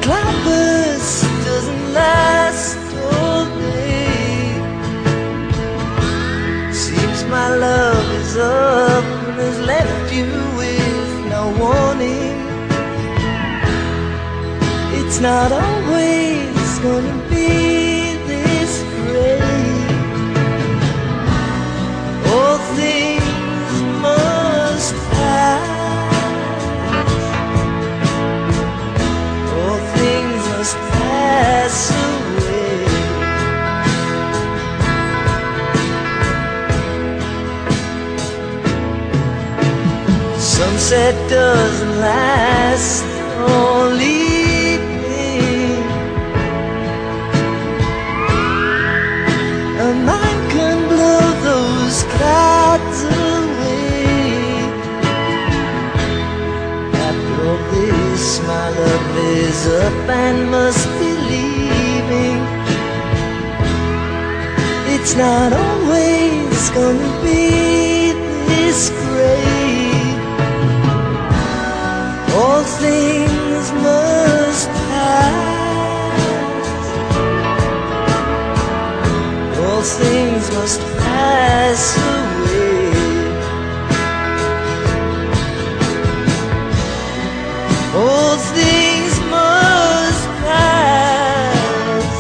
cloudburst doesn't last all day. Seems my love is up and has left you with no warning. It's not always gonna be this great. All things must pass. All things must pass away. Sunset doesn't last only. A mind can blow those clouds away. After all this, my love is up and must be leaving. It's not always gonna be this great. All things must pass. All things must pass away. All things must pass.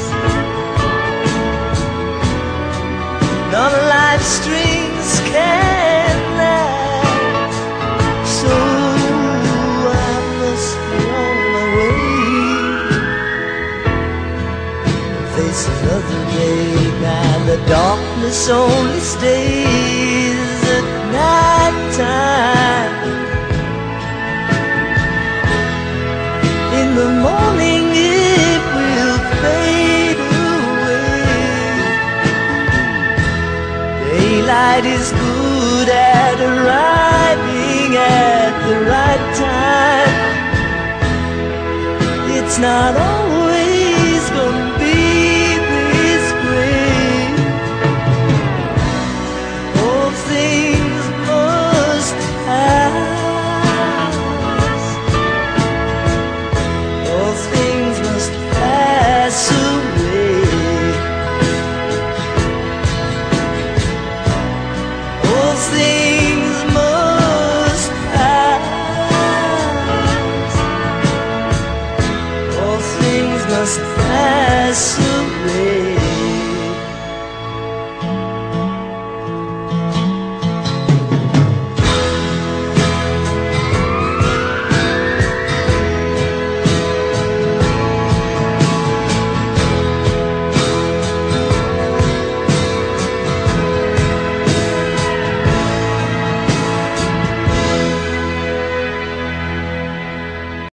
None of life's strings can last. So I must be on my way. Face another day. Now the darkness only stays at night time. In the morning it will fade away. Daylight is good at arriving at the right time. It's not always gonna be this great. All things must pass. All things must pass away. All things must pass. All things must pass away.